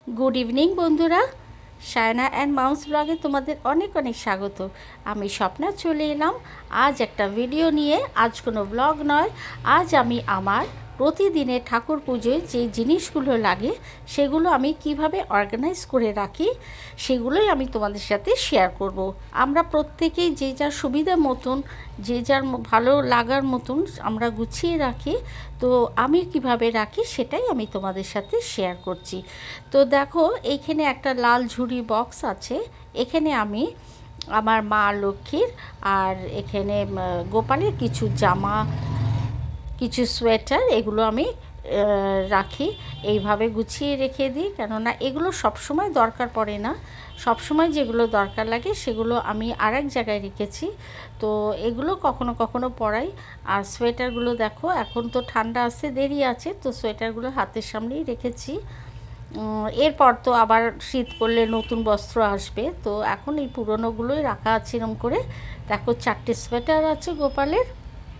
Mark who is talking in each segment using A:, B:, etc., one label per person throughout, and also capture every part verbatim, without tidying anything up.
A: Good evening বন্ধুরা, Sayna and mouse ব্লগে তোমাদের অনেক অনেক স্বাগত। আমি স্বপ্না চলে এলাম আজ একটা ভিডিও নিয়ে। আজ কোনো ব্লগ নয়, আজ আমি আমার প্রতিদিনের ঠাকুর পুজোয় যে জিনিসগুলো লাগে সেগুলো আমি কিভাবে অর্গানাইজ করে রাখি সেগুলোই আমি তোমাদের সাথে শেয়ার করব। আমরা প্রত্যেকেই যে যার সুবিধা মতন, যে যার ভালো লাগার মতন আমরা গুছিয়ে রাখি। তো আমি কিভাবে রাখি সেটাই আমি তোমাদের সাথে শেয়ার করছি। তো দেখো, এইখানে একটা লাল ঝুড়ি বক্স আছে। এখানে আমি আমার মা লক্ষ্মীর আর এখানে গোপালের কিছু জামা, কিছু সোয়েটার, এগুলো আমি রাখি। এইভাবে গুছিয়ে রেখে দিই, কেননা এগুলো সবসময় দরকার পড়ে না। সবসময় যেগুলো দরকার লাগে সেগুলো আমি আরেক জায়গায় রেখেছি। তো এগুলো কখনো কখনো পরাই। আর সোয়েটারগুলো দেখো, এখন তো ঠান্ডা আসছে, দেরি আছে, তো সোয়েটারগুলো হাতের সামনেই রেখেছি। এরপর তো আবার শীত পড়লে নতুন বস্ত্র আসবে, তো এখন এই পুরনোগুলোই রাখা আছে এরম করে। দেখো, চারটে সোয়েটার আছে গোপালের।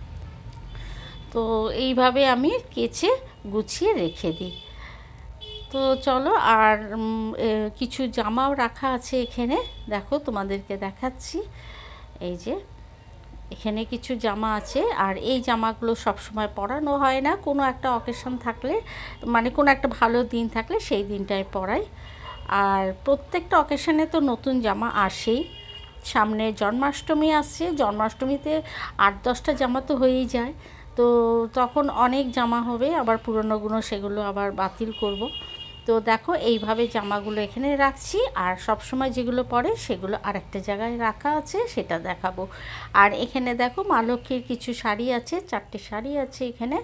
A: তো এইভাবে আমি কেচে গুছিয়ে রেখে দিই। তো চলো, আর কিছু জামাও রাখা আছে এখানে, দেখো তোমাদেরকে দেখাচ্ছি। এই যে এখানে কিছু জামা আছে, আর এই জামাগুলো সবসময় পরানো হয় না, কোনো একটা অকেশন থাকলে, মানে কোনো একটা ভালো দিন থাকলে সেই দিনটায় পরাই। আর প্রত্যেকটা অকেশনে তো নতুন জামা আসেই। সামনে জন্মাষ্টমী আসছে, জন্মাষ্টমীতে আট দশটা জামা তো হয়েই যায়। তো তখন অনেক জামা হবে, আবার পুরনোগুলো সেগুলো আবার বাতিল করব। তো দেখো, এইভাবে জামাগুলো এখানে রাখছি, আর সব সময় যেগুলো পরে সেগুলো আরেকটা জায়গায় রাখা আছে, সেটা দেখাবো। আর এখানে দেখো, মা লক্ষ্মীর কিছু শাড়ি আছে, চারটে শাড়ি আছে এখানে।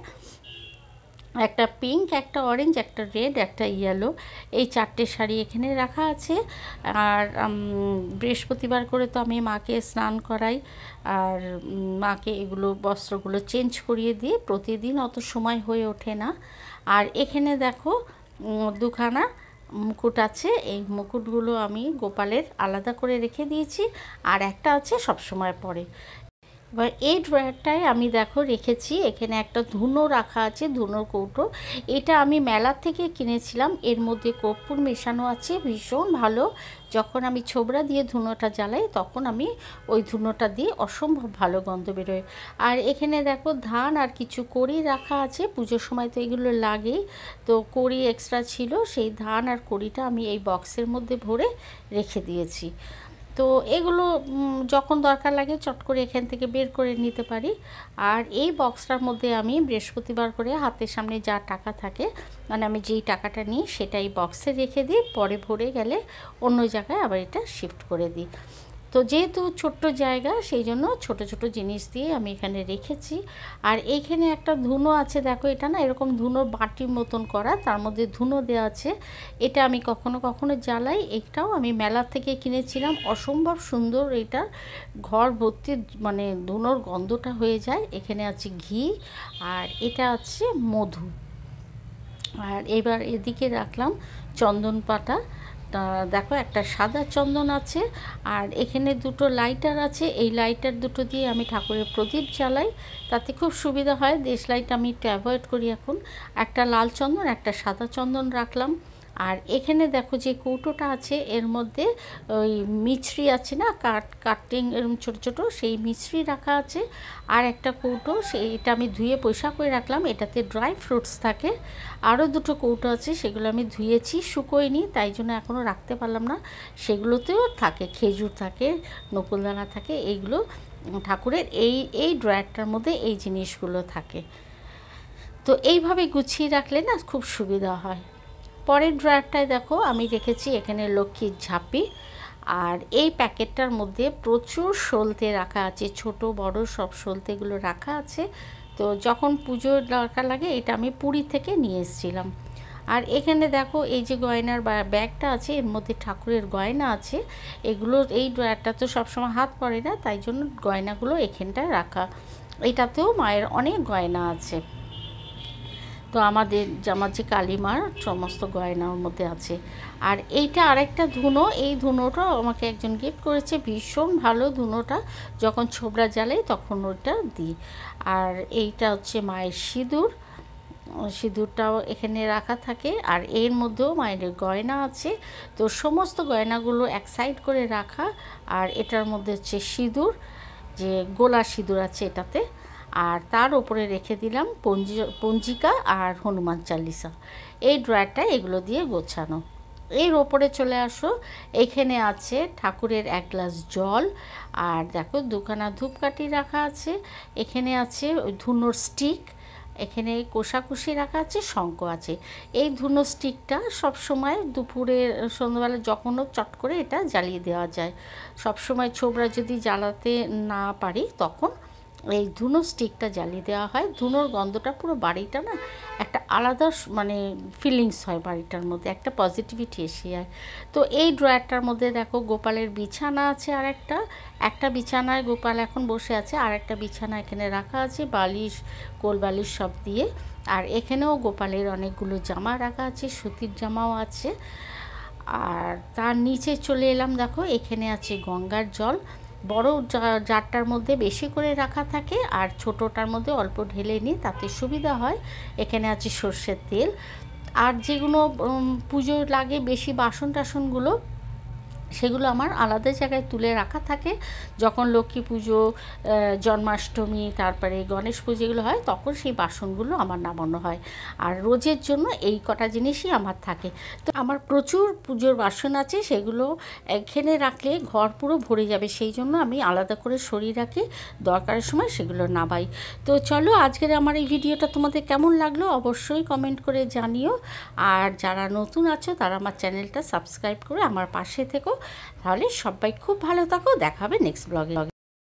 A: একটা পিঙ্ক, একটা অরেঞ্জ, একটা রেড, একটা ইয়েলো, এই চারটে শাড়ি এখানে রাখা আছে। আর বৃহস্পতিবার করে তো আমি মাকে স্নান করাই, আর মাকে এগুলো বস্ত্রগুলো চেঞ্জ করিয়ে দিই। প্রতিদিন অত সময় হয়ে ওঠে না। আর এখানে দেখো দুখানা মুকুট আছে, এই মুকুটগুলো আমি গোপালের আলাদা করে রেখে দিয়েছি, আর একটা আছে সবসময় পরে। এবার এই ড্রয়ারটায় আমি দেখো রেখেছি, এখানে একটা ধুনো রাখা আছে, ধুনোর কৌটো। এটা আমি মেলার থেকে কিনেছিলাম, এর মধ্যে কর্পূর মেশানো আছে, ভীষণ ভালো। যখন আমি ছোবড়া দিয়ে ধুনোটা জ্বালাই তখন আমি ওই ধুনোটা দিয়ে অসম্ভব ভালো গন্ধ বেরোয়। আর এখানে দেখো ধান আর কিছু কড়ি রাখা আছে, পুজোর সময় তো এগুলো লাগেই। তো কড়ি এক্সট্রা ছিল, সেই ধান আর কড়িটা আমি এই বক্সের মধ্যে ভরে রেখে দিয়েছি। তো এগুলো যখন দরকার লাগে চট করে এখান থেকে বের করে নিতে পারি। আর এই বক্সটার মধ্যে আমি বৃহস্পতিবার করে হাতের সামনে যা টাকা থাকে, মানে আমি যেই টাকাটা নিই সেটাই বক্সে রেখে দিই, পরে ভরে গেলে অন্য জায়গায় আবার এটা শিফট করে দিই। তো যেহেতু ছোট্ট জায়গা, সেই জন্য ছোট ছোট জিনিস দিয়ে আমি এখানে রেখেছি। আর এইখানে একটা ধুনো আছে, দেখো এটা না এরকম ধুনো বাটির মতন করা, তার মধ্যে ধুনো দেওয়া আছে। এটা আমি কখনো কখনো জ্বালাই, এটাও আমি মেলা থেকে কিনেছিলাম, অসম্ভব সুন্দর। এটা ঘর ভর্তি মানে ধুনোর গন্ধটা হয়ে যায়। এখানে আছে ঘি, আর এটা আছে মধু। আর এবার এদিকে রাখলাম চন্দন পাতা। দেখো, একটা সাদা চন্দন আছে, আর এখানে দুটো লাইটার আছে। এই লাইটার দুটো দিয়ে আমি ঠাকুরের প্রদীপ জ্বালাই, তাতে খুব সুবিধা হয়। দেশ লাইট আমি একটু অ্যাভয়েড করি এখন। একটা লাল চন্দন, একটা সাদা চন্দন রাখলাম। আর এখানে দেখো যে কৌটোটা আছে, এর মধ্যে ওই মিছরি আছে না, কাট কাটিং এরকম ছোটো ছোটো, সেই মিছরি রাখা আছে। আর একটা কৌটো, সেইটা আমি ধুয়ে পয়সা করে রাখলাম, এটাতে ড্রাই ফ্রুটস থাকে। আরও দুটো কৌটো আছে, সেগুলো আমি ধুয়েছি, শুকোয়নি, তাই জন্য এখনও রাখতে পারলাম না। সেগুলোতেও থাকে খেজুর থাকে, নকুলদানা থাকে, এইগুলো ঠাকুরের এই এই ড্রয়ারটার মধ্যে এই জিনিসগুলো থাকে। তো এইভাবে গুছিয়ে রাখলে না খুব সুবিধা হয়। পরের ড্রয়ারটায় দেখো আমি রেখেছি এখানে লক্ষ্মীর ঝাঁপি। আর এই প্যাকেটটার মধ্যে প্রচুর সলতে রাখা আছে, ছোট বড় সব সলতেগুলো রাখা আছে। তো যখন পুজোর দরকার লাগে এটা আমি পুরী থেকে নিয়ে এসেছিলাম। আর এখানে দেখো এই যে গয়নার ব্যাগটা আছে, এর মধ্যে ঠাকুরের গয়না আছে। এগুলো এই ড্রয়ারটা তো সবসময় হাত পড়ে না, তাই জন্য গয়নাগুলো এখানটায় রাখা। এটাতেও মায়ের অনেক গয়না আছে। তো আমাদের আমার যে কালীমার সমস্ত গয়নার মধ্যে আছে। আর এইটা আরেকটা ধুনো, এই ধুনোটাও আমাকে একজন গিফট করেছে, ভীষণ ভালো ধুনোটা। যখন ছোবড়া জ্বালাই তখন ওটা দিই। আর এইটা হচ্ছে মায়ের সিঁদুর। সিঁদুরটাও এখানে রাখা থাকে। আর এর মধ্যেও মায়ের গয়না আছে, তো সমস্ত গয়নাগুলো এক সাইড করে রাখা। আর এটার মধ্যে হচ্ছে সিঁদুর, যে গোলা সিঁদুর আছে এটাতে। আর তার উপরে রেখে দিলাম পঞ্জি পঞ্জিকা আর হনুমান চালিসা। এই ড্রয়ারটা এগুলো দিয়ে গোছানো। এর ওপরে চলে আসো, এখানে আছে ঠাকুরের এক গ্লাস জল, আর দেখো দুখানা ধূপকাঠি রাখা আছে। এখানে আছে ওই ধুনোর স্টিক, এখানে কোষাকুষি রাখা আছে, শঙ্খ আছে। এই ধুনো স্টিকটা সব সময় দুপুরে সন্ধ্যাবেলা যখনও চট করে এটা জ্বালিয়ে দেওয়া যায়। সব সময় ছোবরা যদি জ্বালাতে না পারি তখন এই ধুনো স্টিকটা জ্বালিয়ে দেওয়া হয়। ধুনোর গন্ধটা পুরো বাড়িটা না একটা আলাদা মানে ফিলিংস হয়, বাড়িটার মধ্যে একটা পজিটিভিটি এসে যায়। তো এই ড্রয়ারটার মধ্যে দেখো গোপালের বিছানা আছে, আর একটা একটা বিছানায় গোপাল এখন বসে আছে, আর একটা বিছানা এখানে রাখা আছে বালিশ কোল বালিশ সব দিয়ে। আর এখানেও গোপালের অনেকগুলো জামা রাখা আছে, সুতির জামাও আছে। আর তার নিচে চলে এলাম, দেখো এখানে আছে গঙ্গার জল। বড় জারটার মধ্যে বেশি করে রাখা থাকে, আর ছোটোটার মধ্যে অল্প ঢেলে নিই, তাতে সুবিধা হয়। এখানে আছে সর্ষের তেল। আর যেগুলো পুজো লাগে বেশি বাসন টাসনগুলো, সেগুলো আমার আলাদা জায়গায় তুলে রাখা থাকে। যখন লক্ষ্মী পুজো, জন্মাষ্টমী, তারপরে গণেশ পুজো এগুলো হয়, তখন সেই বাসনগুলো আমার নামানো হয়। আর রোজের জন্য এই কটা জিনিসই আমার থাকে। তো আমার প্রচুর পুজোর বাসন আছে, সেগুলো এখানে রাখলে ঘর পুরো ভরে যাবে, সেই জন্য আমি আলাদা করে সরিয়ে রাখি, দরকারের সময় সেগুলো নামাই। তো চলো, আজকের আমার এই ভিডিওটা তোমাদের কেমন লাগলো অবশ্যই কমেন্ট করে জানিও। আর যারা নতুন আছো তারা আমার চ্যানেলটা সাবস্ক্রাইব করে আমার পাশে থেকো। তাহলে সবাই খুব ভালো থাকো, দেখা হবে নেক্সট ব্লগে।